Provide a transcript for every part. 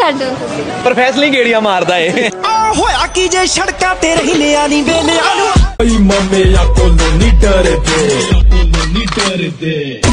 ਛੱਡੋ ਪਰ ਫੈਸਲੇ ਗੇੜੀਆਂ ਮਾਰਦਾ ਏ ਹੋਇਆ ਕੀ ਜੇ ਸੜਕਾਂ ਤੇ ਰਹਿੰਦਿਆਂ ਨਹੀਂ ਵੇਲਿਆਂ ਨੂੰ ਓਏ ਮੰਮਿਆਂ ਕੋਲੋਂ ਨਹੀਂ ਡਰਦੇ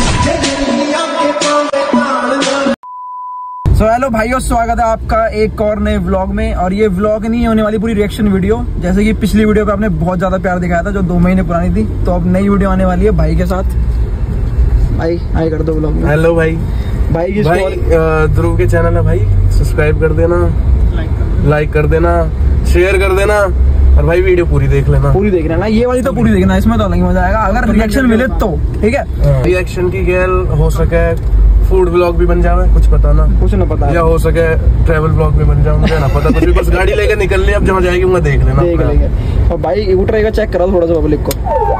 सो हेलो भाइयों, स्वागत है आपका एक और नए व्लॉग में। और ये व्लॉग नहीं होने वाली पूरी रिएक्शन वीडियो, जैसे कि पिछली वीडियो पे आपने बहुत ज्यादा प्यार दिखाया था जो 2 महीने पुरानी थी। तो अब नई वीडियो आने वाली है भाई के साथ। भाई हाय कर दो व्लॉग में। हेलो भाई की ध्रुव के चैनल है भाई, सब्सक्राइब कर देना, लाइक कर देना, शेयर कर देना और भाई वीडियो पूरी देख लेना। पूरी देख लेना, ये वाली तो पूरी देखना, इसमें तो अलग मजा आएगा अगर रिएक्शन मिले तो। ठीक है, रिएक्शन की गैल हो सके फूड व्लॉग भी बन जावे, कुछ पता ना, कुछ ना पता, या हो सके ट्रैवल व्लॉग भी बन जाए, मुझे ना पता कुछ भी। बस गाड़ी लेके निकल ले, अब जहाँ जाएगी वहाँ देख लेना, देख लेंगे। और भाई उठेगा चेक करा थोड़ा सा पब्लिक को।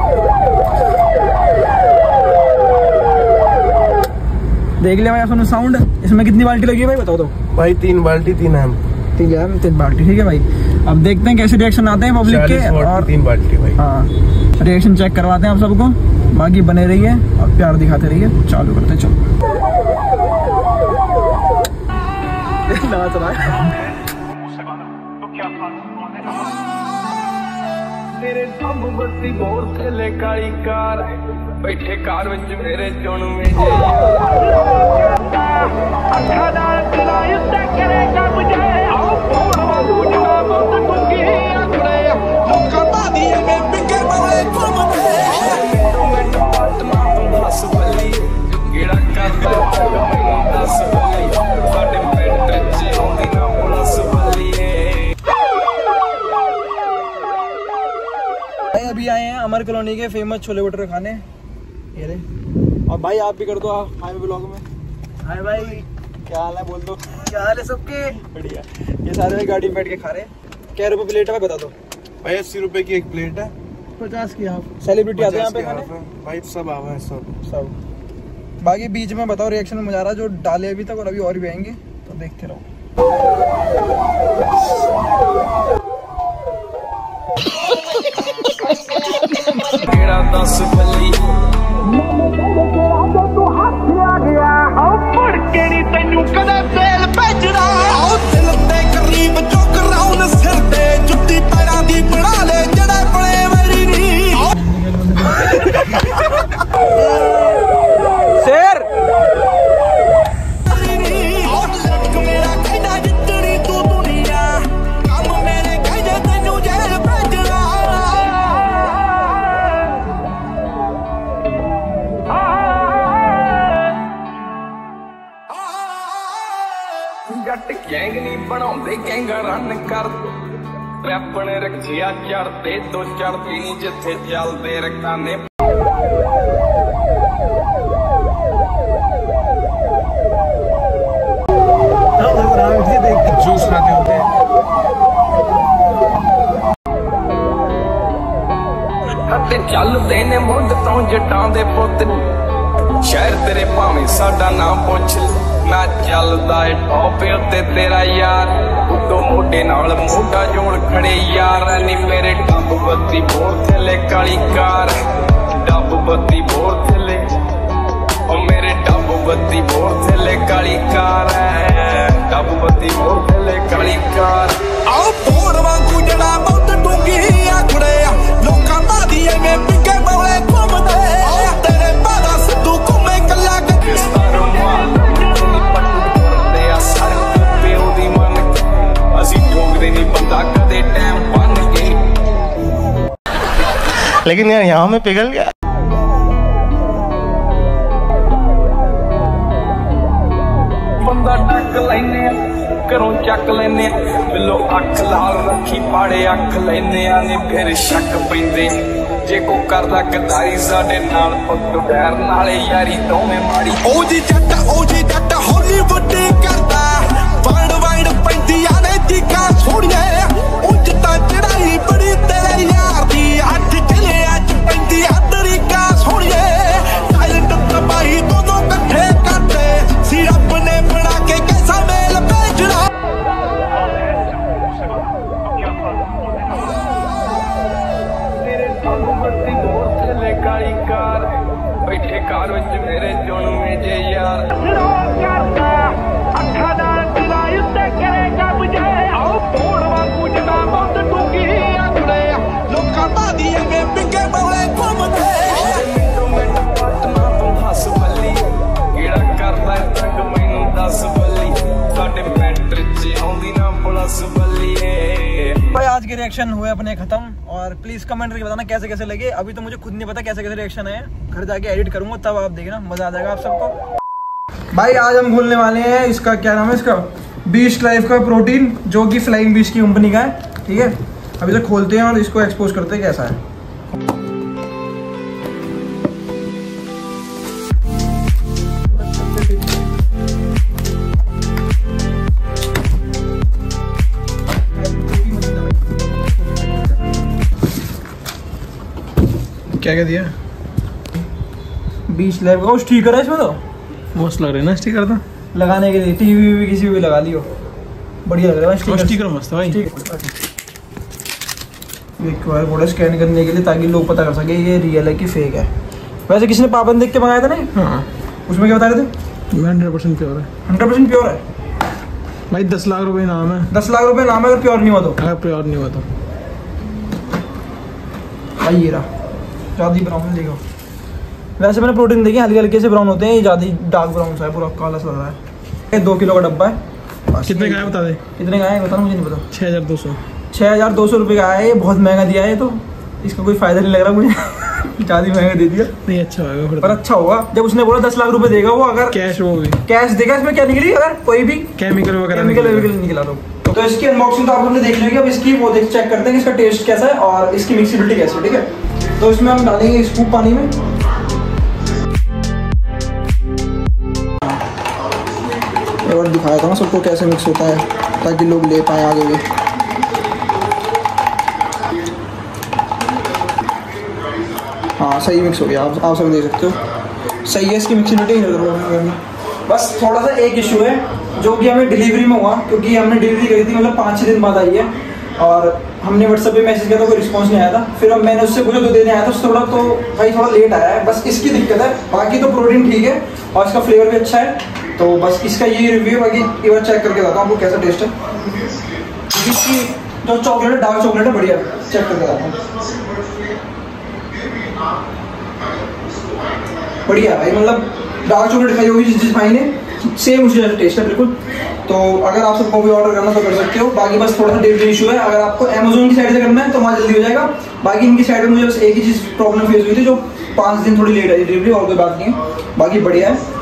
देख लिया भाई सुनो साउंड। इसमें कितनी बाल्टी लगी है भाई बताओ तो? भाई 3 बाल्टी 3 एम 3 बाल्टी। ठीक है भाई, अब देखते हैं कैसे रिएक्शन आते हैं पब्लिक के। और 3 बाल्टी भाई, हाँ रिएक्शन चेक करवाते हैं आप सबको। बाकी बने रहिए और प्यार दिखाते रहिए। चालू करते हैं, चलो। नाच रहा है तेरे सब बत्ती बोर थले काली कार बैठे कार विच मेरे चुन में अखा नाल तेरा युद्ध करेगा मुझे आओ फोड़ वांगू जवाब तो टुकी आखड़े लोकां बादी में बिके बड़े घुमदे मिनट पाटना हंस बली केड़ा करदा मैनू दस बली साडे पेट च आउंदी ना पुलिस बली। अभी आए हैं अमर कॉलोनी के फेमस छोले भटूरे खाने। ये रे। और भाई आप भी कर दो हाय ब्लॉग में। हाय भाई, क्या हाल है बोल दो। क्या हाल है सबके? बढ़िया। ये सारे भाई गाड़ी में बैठ के खा रहे हैं। क्या रुपए प्लेट है बता दो? भाई 80 रुपए की एक प्लेट है। 50 की हाफ। सेलिब्रिटी आते हैं यहाँ पे खाने भाई, सब आवा है सब। बाकी बीच में बताओ रिएक्शन में मजा आ रहा जो डाले अभी तक और अभी और भी आएंगे तो देखते रहो। केड़ा 10 बली तू हाथ आ गया आओ मुड़ के नहीं तैनू कदे तेल भेजना आओ दिल ते करीब जो कराउन सिर ते जुत्ती पैरां दी बना ले जड़े बड़े मेरी नी शेर मेरा कहना जितनी तू दुनिया काम मेरे कहने तैनू जेल भेजना जट गैंग नहीं बनाउंदे गैंगा रन कर रैप ने रखिया चढ़ते तो चढ़ती नहीं जिथे चलते रखाने जूस लाते होते हैं। हते चलते ने मुंड तो जटां दे पुत शहर तेरे भावें साडा नाम पुछ ना चलदा है टॉप उत्ते तेरा यार उतो मोढे नाल मोढा जोड़ खड़े यार नी मेरे डब बत्ती बोर थले काली कार डब बत्ती बोर थले ओ मेरे डब बत्ती बोर थले काली कार डब बत्ती बोर थले काली कार आओ फोड़ वांगू जड़ा बहुत डूंगी आखड़े लोकां बादी में बिके बड़े घुमदे तेरे बादा सिद्धू घूमे कल्ला लेकिन यार यहाँ में पिघल गया। बंदा टक लेने घरों चक लेने बिलो अख लाल रखी पाड़े अख लेने ने फिर शक पैंदे जे को करदा गदारी साडे नाल पुੱਤ डैर नाले यारी दोवें माड़ी ओ जी जट हॉलीवुड करदा वाइड वाइड पैंदियां ने दिखा छोड़िए उंज तां चढ़ाई बड़ी तेरे यार दी अठ चले अज पैंदी तरीका छोड़िए टाइलट तबाही दोनों इकट्ठे करते सी रब ने बना के कैसा मेल भेजना तेरे सब बत्ती बोर थले काली कार बैठे कार विच मेरे चुन में जे यार करदा अखा नाल तेरा युद्ध करे रिएक्शन हुए अपने खत्म। और प्लीज कमेंट करके बताना कैसे कैसे लगे। अभी तो मुझे खुद नहीं पता कैसे कैसे रिएक्शन है, घर जाके एडिट करूंगा तब आप देखना, मजा आ जाएगा आप सबको। भाई आज हम खोलने वाले हैं इसका क्या नाम है, इसका बीस्ट लाइफ का प्रोटीन, जो कि फ्लाइंग बीस्ट की कंपनी का है। ठीक है, अभी तो खोलते हैं और इसको एक्सपोज करते हैं कैसा है। क्या क्या दिया? बीस्ट लाइफ का स्टिकर है इसमें, तो मस्त लग रहा है ना स्टिकर, तो लगाने के लिए टीवी भी किसी भी लगा लियो, बढ़िया लग रहा है भाई। स्टिकर मस्त है भाई। QR कोड स्कैन करने के लिए, ताकि लोग पता कर सके ये रियल है कि फेक है। वैसे किसी ने पाबंद देख के मंगाया था नहीं? हाँ, उसमें क्या बता रहे थे? 100% प्योर है। 100% प्योर है भाई। 10 लाख रुपए नाम है। 10 लाख रुपए नाम है अगर प्योर नहीं हुआ तो। अगर प्योर नहीं हुआ तो भाई ये रहा ज़्यादा ब्राउन, देखो। वैसे मैंने प्रोटीन देखे हल्के हल्के से ब्राउन होते हैं, ये ज़्यादा डार्क ब्राउन सा है, पूरा काला सा लग रहा है। 2 किलो का डब्बा है। कितने का है बता दे? कितने का है बता, मुझे नहीं पता। 6200। 6200 रुपये का है ये, बहुत महंगा दिया है। तो इसका कोई फायदा नहीं लग रहा मुझे ज़्यादा महंगा दे दिया। नहीं अच्छा होगा फिर, पर अच्छा होगा। जब उसने बोला 10 लाख रुपए देगा वो, अगर कैश, वो भी कैश देगा। इसमें क्या निकली, अगर कोई भी केमिकल वगैरह निकला तो इसकी अनबॉक्सिंग तो आप लोगों ने देख ली। अब इसकी वो देख चेक करते हैं कि इसका टेस्ट कैसा है और इसकी मिक्सिबिलिटी कैसी है। ठीक है, तो इसमें हम डालेंगे स्कूप पानी में। एक बार दिखाया था ना सबको कैसे मिक्स होता है, ताकि लोग ले पाए आगे भी। हाँ सही मिक्स हो गया, आप सब देख सकते हो सही है इसकी मिक्सिबिलिटी। बस थोड़ा सा एक इशू है जो कि हमें डिलीवरी में हुआ, क्योंकि हमने डिलीवरी करी थी, मतलब 5-6 दिन बाद आई है और हमने व्हाट्सएप पे मैसेज किया था, कोई रिस्पांस नहीं आया था। फिर अब मैंने उससे पूछा तो देने आया था थोड़ा, तो भाई थोड़ा लेट आया है, बस इसकी दिक्कत है। बाकी तो प्रोटीन ठीक है और इसका फ्लेवर भी अच्छा है। तो बस इसका ये रिव्यू, बाकी एक बार चेक करके बताता हूँ आपको कैसा टेस्ट है। इसकी जो चॉकलेट है, डार्क चॉकलेट है, बढ़िया, चेक करके बताता हूँ। बढ़िया भाई, मतलब डार्क चॉकलेट खाई होगी जिस भाई ने, सेम उसी जैसा टेस्ट है बिल्कुल। तो अगर आप सबको भी ऑर्डर करना तो कर सकते हो। बाकी बस थोड़ा सा डिलीवरी इशू है, अगर आपको अमेज़न की साइड से करना है तो वहाँ जल्दी हो जाएगा। बाकी इनकी साइड में मुझे बस एक ही चीज़ प्रॉब्लम फेस हुई थी, जो 5 दिन थोड़ी लेट आई डिलीवरी, और कोई बात नहीं है, बाकी बढ़िया है।